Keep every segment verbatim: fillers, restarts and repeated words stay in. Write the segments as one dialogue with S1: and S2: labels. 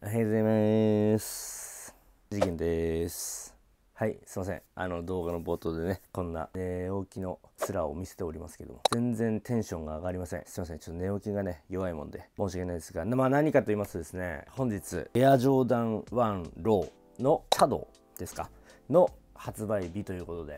S1: おはようございます。事件です。はい、すいません。あの動画の冒頭でね、こんな寝起きの面を見せておりますけども、全然テンションが上がりません。すいません。ちょっと寝起きがね、弱いもんで申し訳ないですが、まあ何かと言いますとですね、本日、エアジョーダンワンローのシャドウですかの発売日ということで、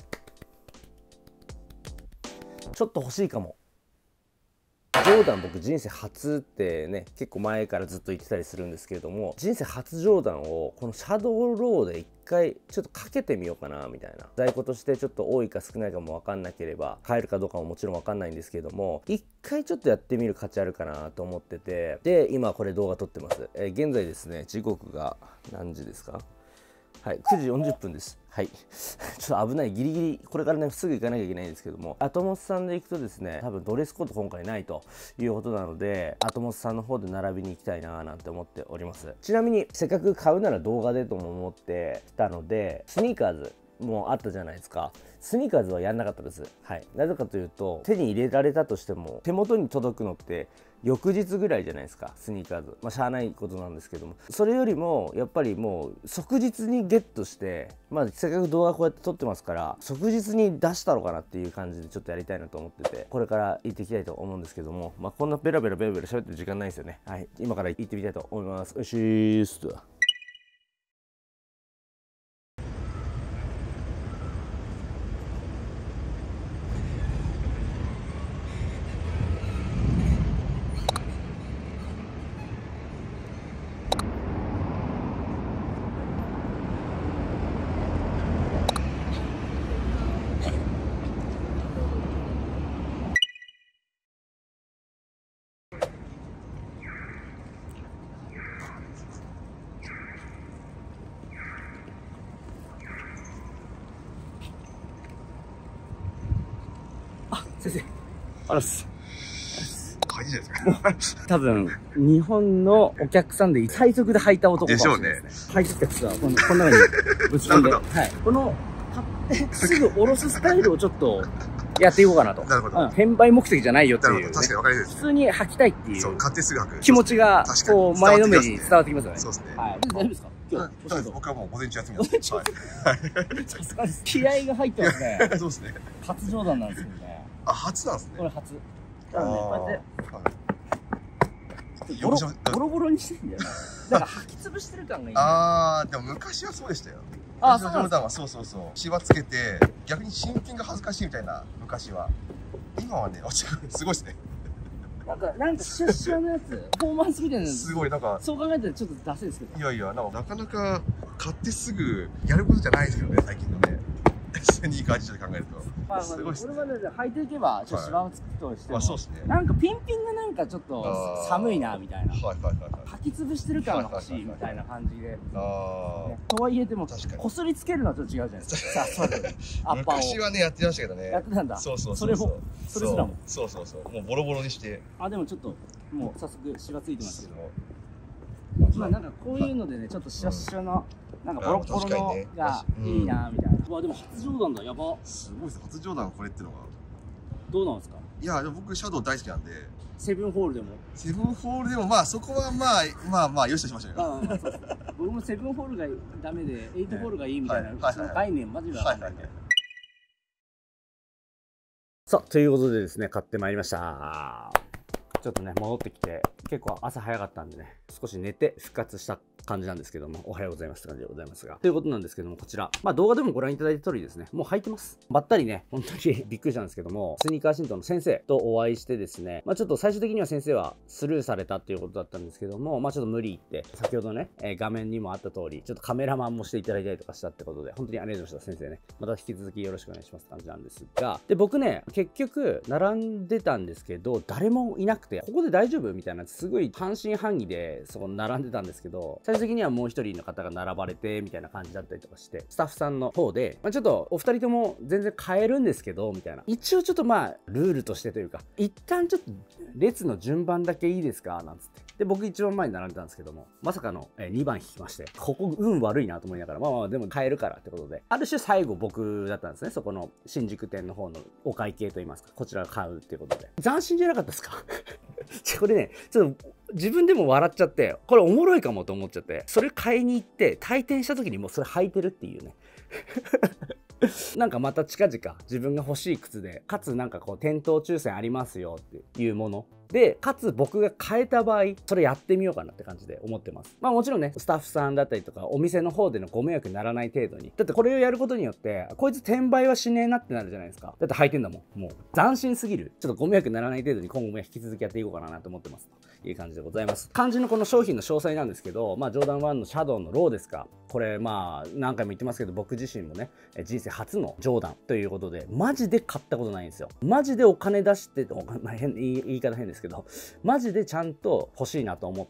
S1: ちょっと欲しいかも。ジョーダン僕人生初ってね結構前からずっと言ってたりするんですけれども、人生初ジョーダンをこのシャドウローで一回ちょっとかけてみようかなみたいな、在庫としてちょっと多いか少ないかも分かんなければ買えるかどうかももちろん分かんないんですけれども、一回ちょっとやってみる価値あるかなと思ってて、で今これ動画撮ってます。えー、現在ですね時刻が何時ですか？はい、くじよんじゅっぷんです。はい。ちょっと危ない。ギリギリ、これからね、すぐ行かなきゃいけないんですけども、アトモスさんで行くとですね、多分ドレスコード今回ないということなので、アトモスさんの方で並びに行きたいなーなんて思っております。ちなみに、せっかく買うなら動画でとも思ってたので、スニーカーズもあったじゃないですか。スニーカーズはやんなかったです。はい。なぜかというと、手に入れられたとしても、手元に届くのって、翌日ぐらいじゃないですか、スニーカーズ。まあしゃあないことなんですけども、それよりもやっぱりもう即日にゲットして、まあせっかく動画こうやって撮ってますから即日に出したのかなっていう感じでちょっとやりたいなと思ってて、これから行っていきたいと思うんですけども、まあこんなベラベラベラベラ喋ってる時間ないですよね。はい、今から行ってみたいと思います。よしーす。先生、あらす。
S2: 鍵じゃないですか。
S1: 多分、日本のお客さんで最速で履いた男かもしれない
S2: で
S1: ですね。履いてきた靴はこのこの中にぶち込んで、はい。この買ってすぐ下ろすスタイルをちょっとやっていこうかなと。
S2: なるほど。
S1: うん、転売目的じゃないよっていう、ね。
S2: 確かに分かりやすいです。
S1: 普通に履きたいっていう。
S2: そう、買ってすぐ履く。
S1: 気持ちが、こう、前のめりに伝わってきますよね。
S2: そうですね。
S1: はい。大丈夫ですか？今日。
S2: そうです。僕はもう午前中休みなんで。はい。
S1: さすがです。気合が入ってますね。
S2: そうですね。
S1: 初冗談なんですけどね。
S2: あ、初なんですね。
S1: これ初。だからね、こうやって。ボロボロボロにしてるんだよね。なんか履き潰してる感がいい。あ
S2: あー、でも昔はそうでしたよ。
S1: あ、
S2: 昔のジョーダンはそうそうそう。シワつけて、逆に新品が恥ずかしいみたいな、昔は。今はね、すごいですね。
S1: なんか、なんかシュッシュのやつ、パフォーマンスみたいなやつ。す
S2: ごい、なんか。
S1: そう考えたらちょっとダセいですけど。
S2: いやいや、なんかなかなか買ってすぐやることじゃないですよね、最近のね。スニーカー事情で考えると。
S1: まあ、まあ、これはね、履いていけば、ちょっと芝をつくとしても。
S2: あ、そうですね。
S1: なんかピンピンがなんかちょっと寒いな、みたいな。
S2: はいはいはいはい。
S1: 履き潰してる感が欲しいみたいな感じで。
S2: あ
S1: あ。とはいえでも、こすりつけるのはちょっと違うじゃないですか。さあ、そう。
S2: 昔はね、やってましたけどね。
S1: やってたんだ。
S2: そうそう
S1: それも、それすらも。
S2: そうそうそう。もうボロボロにして。
S1: あ、でもちょっと、もう早速、シワついてますけど。まあなんかこういうのでね、ちょっとシャッシャの、なんかボロボロのがいいなみたいな。うわ、でも初ジョーダンだ、やば。
S2: すごいです、初ジョーダンこれってのが。
S1: どうなんですか？
S2: いや、僕シャドウ大好きなんで。
S1: セブンホールでも。
S2: セブンホールでも、まあそこはまあ、まあまあ、よしとしましたよ。
S1: 僕もセブンホールがダメで、エイトホールがいいみたいな、その概念マジでわかんない。さあ、ということでですね、買ってまいりました。ちょっとね、戻ってきて、結構朝早かったんでね、少し寝て復活した感じなんですけども、おはようございますって感じでございますが。ということなんですけども、こちら。まあ動画でもご覧いただいた通りですね、もう履いてます。ばったりね、本当にびっくりしたんですけども、スニーカー新党の先生とお会いしてですね、まあちょっと最終的には先生はスルーされたっていうことだったんですけども、まあちょっと無理言って、先ほどね、えー、画面にもあった通り、ちょっとカメラマンもしていただいたりとかしたってことで、本当にありがとうございました、先生ね。また引き続きよろしくお願いしますって感じなんですが、で、僕ね、結局、並んでたんですけど、誰もいなくて、ここで大丈夫みたいな、すごい半信半疑で、そこ並んでたんですけど、最終的にはもう一人の方が並ばれて、みたいな感じだったりとかして、スタッフさんの方で、まあ、ちょっとお二人とも全然買えるんですけど、みたいな。一応ちょっとまあ、ルールとしてというか、一旦ちょっと列の順番だけいいですかなんつって。で、僕一番前に並んでたんですけども、まさかのにばん引きまして、ここ運悪いなと思いながら、まあまあでも買えるからってことで、ある種最後僕だったんですね、そこの新宿店の方のお会計といいますか、こちら買うっていうことで。斬新じゃなかったですかこれね、ちょっと
S3: 自分でも笑っちゃって、これおもろいかもと思っちゃって、それ買いに行って退店した時にもうそれ履いてるっていうね。なんかまた近々自分が欲しい靴で、かつなんかこう店頭抽選ありますよっていうもので、かつ僕が買えた場合、それやってみようかなって感じで思ってます。まあもちろんね、スタッフさんだったりとか、お店の方でのご迷惑にならない程度に。だってこれをやることによって、こいつ転売はしねえなってなるじゃないですか。だって履いてんだもん。もう斬新すぎる。ちょっとご迷惑にならない程度に今後も引き続きやっていこうかなと思ってます。という感じでございます。肝心のこの商品の詳細なんですけど、まあジョーダンワンのシャドウのローですか。これまあ何回も言ってますけど、僕自身もね、人生初のジョーダンということで、マジで買ったことないんですよ。マジでお金出して、まあ、変言い言い方変ですけど、マジでちゃんと欲しいなと思って、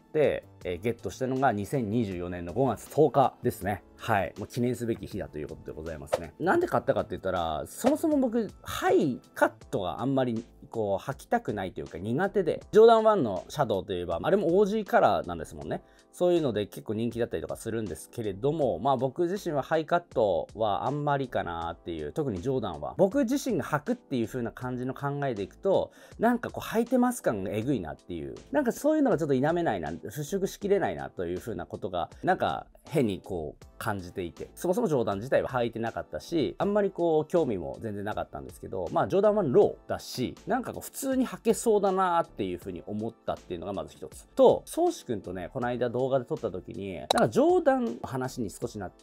S3: えー、ゲットしたのがにせんにじゅうよねんのごがつとおかですね。はい。もう記念すべき日だということでございますね。なんで買ったかって言ったら、そもそも僕、ハイカットがあんまりこう履きたくないというか苦手で、ジョーダンワンのシャドウといえば、あれも オージー カラーなんですもんね。そういうので結構人気だったりとかするんですけれども、まあ僕自身はハイカットはあんまりかなっていう、特にジョーダンは。僕自身が履くっていう風な感じの考えでいくと、なんかこう履いてます感がえぐいなっていう、なんかそういうのがちょっと否めないな、払拭しきれないなという風なことが、なんか変にこう感じていて、そもそもジョーダン自体は履いてなかったし、あんまりこう興味も全然なかったんですけど、まあジョーダンワンローだし、なんかこう普通に履けそうだなっていう風に思ったっていうのがまず一つと、宗志くんとね、この間動画で撮った時に、なんかジョーダンの話に少しなって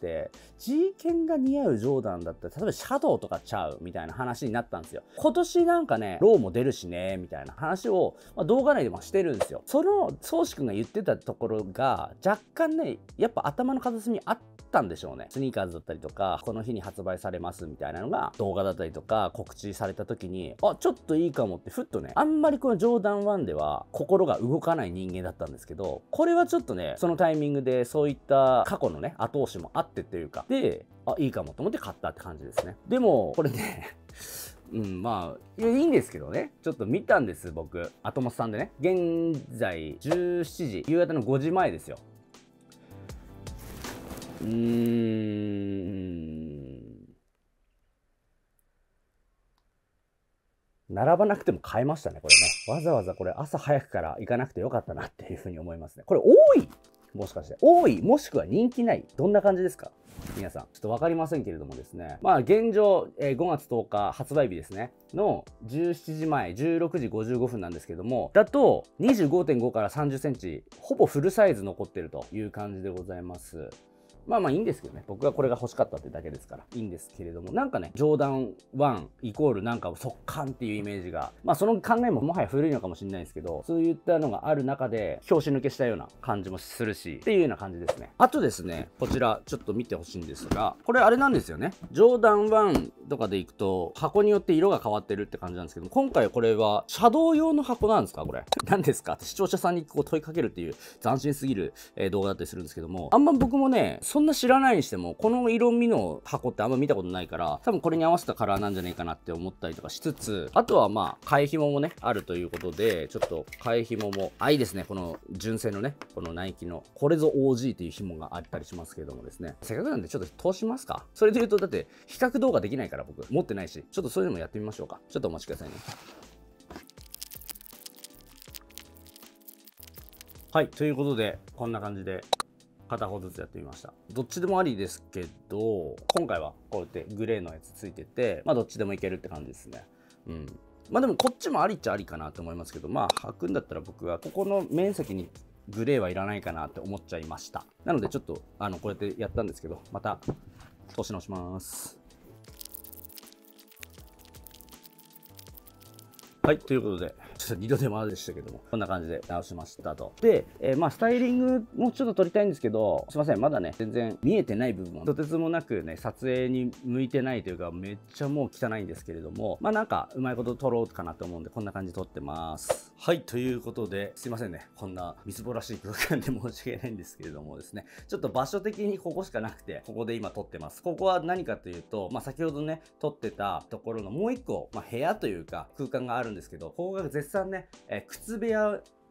S3: 、G ケンが似合うジョーダンだったら、例えばシャドウとかちゃうみたいな話になったんですよ。今年なんかね、ローも出るしね、みたいな話を、まあ、動画内でもしてるんですよ。その宗志くんが言ってたところが、若干ね、やっぱ頭の片隅にあったんでしょうね。スニーカーズだったりとか、この日に発売されますみたいなのが動画だったりとか告知された時に、あ、ちょっといいかもってふっとね、あんまりこのジョーダンワンでは心が動かない人間だったんですけど、これはちょっとね、そのタイミングでそういった過去のね、後押しもあってというか、で、あ、いいかもと思って買ったって感じですね。でも、これね、うん、まあ、いや、いいんですけどね。ちょっと見たんです、僕。アトモスさんでね。現在、じゅうしちじ、夕方のごじまえですよ。うーん。並ばなくても買えましたね、これね。わざわざこれ朝早くから行かなくてよかったなっていうふうに思いますね。これ多い？もしかして。多い？もしくは人気ない？どんな感じですか？皆さん。ちょっとわかりませんけれどもですね。まあ現状、えー、ごがつとおか発売日ですね。のじゅうしちじまえ、じゅうろくじごじゅうごふんなんですけども、だと にじゅうごてんご からさんじゅっセンチ、ほぼフルサイズ残ってるという感じでございます。まあまあいいんですけどね。僕がこれが欲しかったってだけですから。いいんですけれども。なんかね、ジョーダンワンイコールなんか速乾っていうイメージが、まあその考えももはや古いのかもしれないですけど、そういったのがある中で、拍子抜けしたような感じもするし、っていうような感じですね。あとですね、こちらちょっと見てほしいんですが、これあれなんですよね。ジョーダンワンとかでいくと、箱によって色が変わってるって感じなんですけど、今回これは、シャドウ用の箱なんですかこれ。何ですかって視聴者さんにこう問いかけるっていう斬新すぎる、えー、動画だったりするんですけども、あんま僕もね、そんな知らないにしても、この色味の箱ってあんま見たことないから、多分これに合わせたカラーなんじゃないかなって思ったりとかしつつ、あとはまあ、替え紐もね、あるということで、ちょっと替え紐も、あ、いいですね。この純正のね、このナイキの、これぞ オージー という紐があったりしますけれどもですね。せっかくなんでちょっと通しますか。それで言うと、だって比較動画できないから僕、持ってないし、ちょっとそういうのもやってみましょうか。ちょっとお待ちくださいね。はい、ということで、こんな感じで、片方ずつやってみました。どっちでもありですけど、今回はこうやってグレーのやつついてて、まあどっちでもいけるって感じですね。うん。まあでもこっちもありっちゃありかなと思いますけど、まあ履くんだったら僕はここの面積にグレーはいらないかなって思っちゃいました。なのでちょっと、あの、こうやってやったんですけど、また通し直します。はい、ということで、ちょっとにど手間でしたけども、こんな感じで直しましたと。で、えー、まあ、スタイリングもちょっと撮りたいんですけど、すいません、まだね、全然見えてない部分も、とてつもなくね、撮影に向いてないというか、めっちゃもう汚いんですけれども、まあ、なんか、うまいこと撮ろうかなと思うんで、こんな感じで撮ってます。はい、ということで、すいませんね、こんなみすぼらしい空間で申し訳ないんですけれどもですね、ちょっと場所的にここしかなくて、ここで今撮ってます。ここは何かというと、まあ、先ほどね、撮ってたところのもう一個、まあ、部屋というか、空間があるんですけど、ここが絶賛ね、えー、靴部屋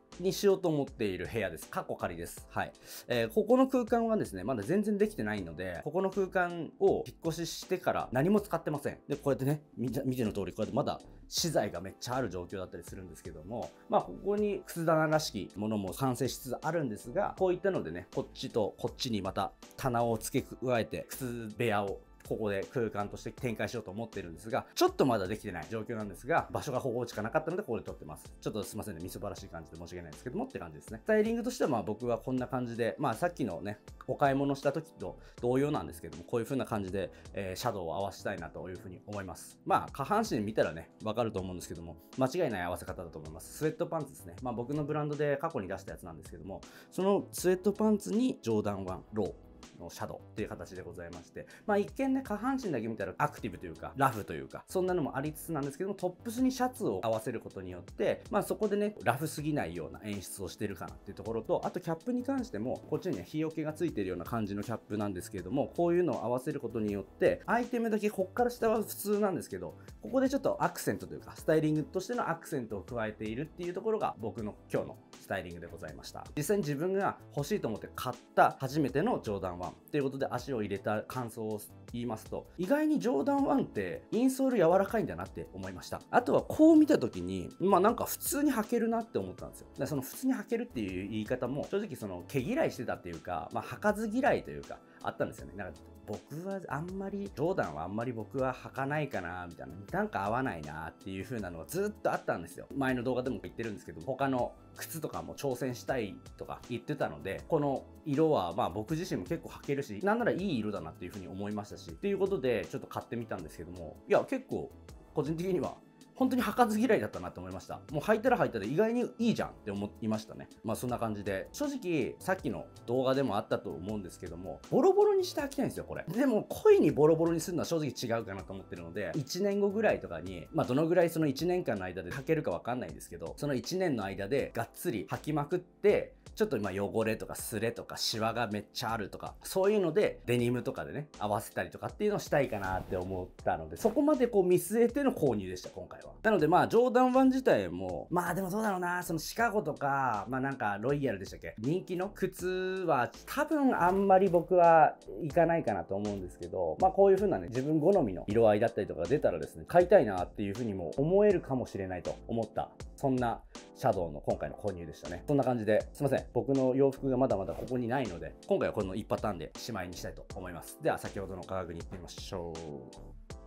S3: にしようと思っている部屋です。かっこ仮です。はい。えー、ここの空間はですね、まだ全然できてないので、ここの空間を引っ越ししてから何も使ってません。で、こうやってね、見ての通り、こうやってまだ資材がめっちゃある状況だったりするんですけども、まあ、ここに靴棚らしきものも完成しつつあるんですが、こういったのでね、こっちとこっちにまた棚を付け加えて、靴部屋をここで空間として展開しようと思ってるんですが、ちょっとまだできてない状況なんですが、場所がここしかなかったのでここで撮ってます。ちょっとすいませんね、みそばらしい感じで申し訳ないですけどもって感じですね。スタイリングとしてはまあ僕はこんな感じで、まあさっきのね、お買い物した時と同様なんですけども、こういう風な感じで、えー、シャドウを合わせたいなという風に思います。まあ下半身見たらね、わかると思うんですけども、間違いない合わせ方だと思います。スウェットパンツですね。まあ僕のブランドで過去に出したやつなんですけども、そのスウェットパンツにジョーダンワンロー。のシャドウっていう形でございまして、まあ一見ね、下半身だけ見たらアクティブというか、ラフというか、そんなのもありつつなんですけども、トップスにシャツを合わせることによって、まあそこでね、ラフすぎないような演出をしてるかなっていうところと、あとキャップに関しても、こっちにね、日よけがついてるような感じのキャップなんですけれども、こういうのを合わせることによって、アイテムだけこっから下は普通なんですけど、ここでちょっとアクセントというか、スタイリングとしてのアクセントを加えているっていうところが、僕の今日のスタイリングでございました。実際に自分が欲しいと思って買った初めてのジョーダンワンということで、足を入れた感想を言いますと、意外にジョーダンワンってインソール柔らかいんだなって思いました。あとはこう見た時に、まあなんか普通に履けるなって思ったんですよ。だからその普通に履けるっていう言い方も正直その毛嫌いしてたっていうか、まあ履かず嫌いというかあったんですよね。なんか僕はあんまり、ジョーダンはあんまり僕は履かないかなみたいな、なんか合わないなっていう風なのがずっとあったんですよ。前の動画でも言ってるんですけど、他の靴とかも挑戦したいとか言ってたので、この色はまあ僕自身も結構履けるし、なんならいい色だなっていう風に思いましたし、っていうことでちょっと買ってみたんですけども、いや結構個人的には本当に履かず嫌いだったなと思いました。もう履いたら履いたで意外にいいじゃんって思いましたね。まあそんな感じで、正直さっきの動画でもあったと思うんですけども、ボロボロにして履きたいんですよ、これ。でも故意にボロボロにするのは正直違うかなと思ってるので、いちねんごぐらいとかに、まあどのぐらいそのいちねんかんの間で履けるかわかんないんですけど、そのいちねんの間でがっつり履きまくって、ちょっと今汚れとかスレとかシワがめっちゃあるとか、そういうのでデニムとかでね、合わせたりとかっていうのをしたいかなって思ったので、そこまでこう見据えての購入でした、今回は。なのでまあ、ジョーダンワン自体も、まあでもどうだろうな、そのシカゴとか、まあなんかロイヤルでしたっけ、人気の靴は多分あんまり僕はいかないかなと思うんですけど、まあこういう風なね、自分好みの色合いだったりとか出たらですね、買いたいなっていう風にも思えるかもしれないと思った、そんなシャドウの今回の購入でしたね。そんな感じで、すいません。僕の洋服がまだまだここにないので、今回はこのいちパターンでしまいにしたいと思います。では、先ほどの価格に行ってみましょう。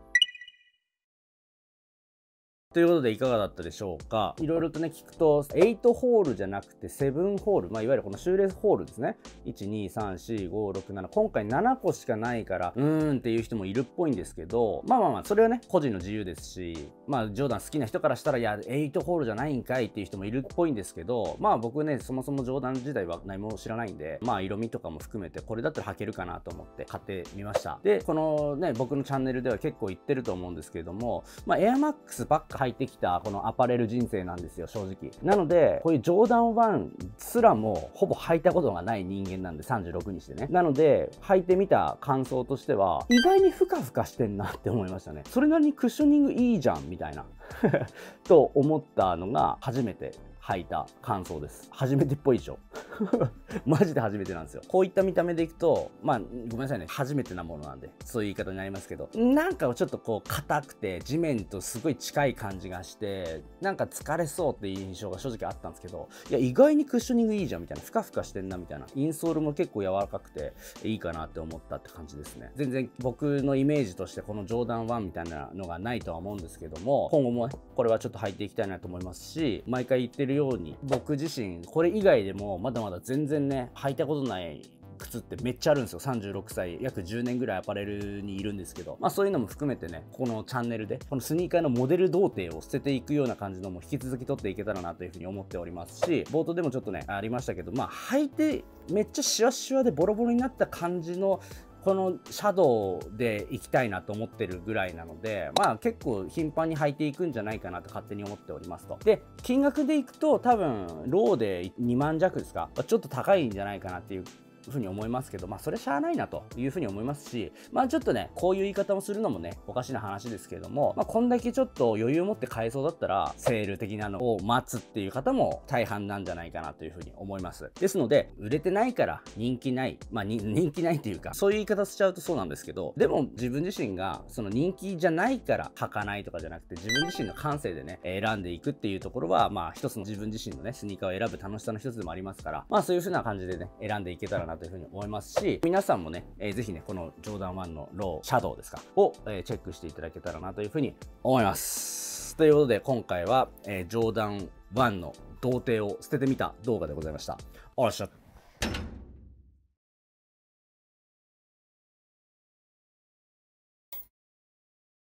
S3: ということでいかがだったでしょうか。いろいろとね、聞くと、はちホールじゃなくてななホール。まあ、いわゆるこのシューレースホールですね。いち、に、さん、よん、ご、ろく、なな。今回ななこしかないから、うーんっていう人もいるっぽいんですけど、まあまあまあ、それはね、個人の自由ですし、まあ、ジョーダン好きな人からしたら、いや、はちホールじゃないんかいっていう人もいるっぽいんですけど、まあ僕ね、そもそもジョーダン自体は何も知らないんで、まあ色味とかも含めて、これだったら履けるかなと思って買ってみました。で、このね、僕のチャンネルでは結構言ってると思うんですけれども、まあ、エアマックスばっか履いてきた、このアパレル人生なんですよ、正直。なので、こういうジョーダンワンすらもほぼ履いたことがない人間なんで、さんじゅうろくにしてね。なので、履いてみた感想としては、意外にふかふかしてんなって思いましたね。それなりにクッショニングいいじゃん、みたいな。と思ったのが、初めて履いた感想です。初めてっぽいでしょ。マジで初めてなんですよ。こういった見た目でいくと、まあ、ごめんなさいね。初めてなものなんで、そういう言い方になりますけど、なんかちょっとこう、硬くて、地面とすごい近い感じがして、なんか疲れそうっていう印象が正直あったんですけど、いや、意外にクッショニングいいじゃんみたいな、ふかふかしてんなみたいな、インソールも結構柔らかくて、いいかなって思ったって感じですね。全然僕のイメージとして、このジョーダンワンみたいなのがないとは思うんですけども、今後もね、これはちょっと履いていきたいなと思いますし、毎回言ってるように、僕自身、これ以外でも、まだまだ全然ね、履いたことない靴ってめっちゃあるんですよ。さんじゅうろくさい、約じゅうねんぐらいアパレルにいるんですけど、まあそういうのも含めてね、このチャンネルで、このスニーカーのモデル童貞を捨てていくような感じのも引き続き撮っていけたらなというふうに思っておりますし、冒頭でもちょっとね、ありましたけど、まあ履いてめっちゃシワシワでボロボロになった感じの、このシャドウで行きたいなと思ってるぐらいなので、まあ結構頻繁に履いていくんじゃないかなと勝手に思っておりますと。で、金額でいくと多分、ローでにまん弱ですか、ちょっと高いんじゃないかなっていうふうに思いますけど、まあそれしゃあないなというふうに思いますし、まあちょっとねこういう言い方もするのもねおかしな話ですけれども、まあこんだけちょっと余裕を持って買えそうだったらセール的なのを待つっていう方も大半なんじゃないかなというふうに思います。ですので売れてないから人気ない、まあ人気ないっていうかそういう言い方しちゃうとそうなんですけど、でも自分自身がその人気じゃないから履かないとかじゃなくて、自分自身の感性でね選んでいくっていうところは、まあ一つの自分自身のねスニーカーを選ぶ楽しさの一つでもありますから、まあそういう風な感じでね選んでいけたらなというふうに思いますし、皆さんもね、えー、ぜひねこのジョーダンワンのローシャドウですかを、えー、チェックしていただけたらなというふうに思います。ということで今回は、えー、ジョーダンワンの童貞を捨ててみた動画でございました。おらっしゃ。